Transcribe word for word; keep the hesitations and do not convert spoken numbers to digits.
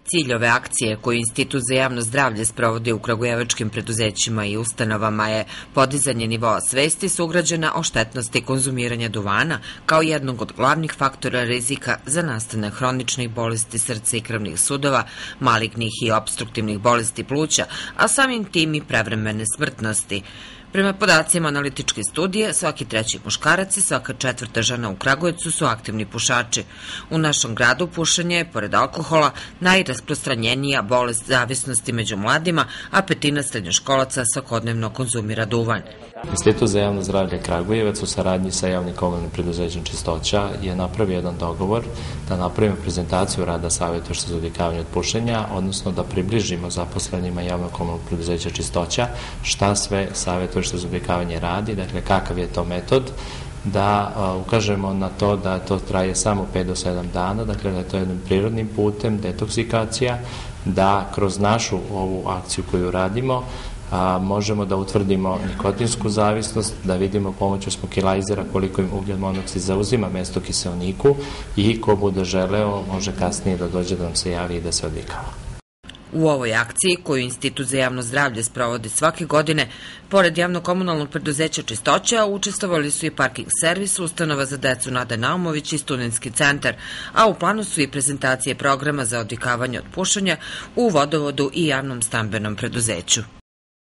Cilj ove akcije koju Institut za javno zdravlje sprovodi u kragujevačkim preduzećima i ustanovama je podizanje nivoa svesti sugrađana o štetnosti konzumiranja duvana kao jednog od glavnih faktora rizika za nastanak hroničnih bolesti srca i krvnih sudova, malignih i opstruktivnih bolesti pluća, a samim tim i prevremene smrtnosti. Prema podacima analitičke studije, svaki treći muškarac i svaka četvrta žena u Kragujevcu su aktivni pušači. U našem gradu pušenje je, pored alkohola, najrasprostranjenija bolest zavisnosti među mladima, a petina srednjoškolaca svakodnevno konzumira duvan. Institut za javno zdravlje Kragujevac u saradnji sa javnim komunalnim preduzećem Čistoća je napravio jedan dogovor da napravimo prezentaciju rada savjetovališta za odvikavanje od pušenja, odnosno da približimo zaposlenima javnog komunalnog preduzeća Čistoća šta sve savjetovalište za odvikavanje radi, dakle kakav je to metod, da ukažemo na to da to traje samo pet do sedam dana, dakle da je to jednim prirodnim putem, detoksikacija, da kroz našu ovu akciju koju radimo A, možemo da utvrdimo nikotinsku zavisnost, da vidimo pomoću smokilajzera koliko im ugljen monoksid zauzima mesto kiseoniku i ko bude želeo može kasnije da dođe da nam se javi i da se odvikava. U ovoj akciji, koju Institut za javno zdravlje sprovodi svake godine, pored javno-komunalnog preduzeća Čistoća, učestvovali su i parking servis, ustanova za decu Nada Naumović i studentski centar, a u planu su i prezentacije programa za odvikavanje od pušenja u vodovodu i javnom stambenom preduzeću.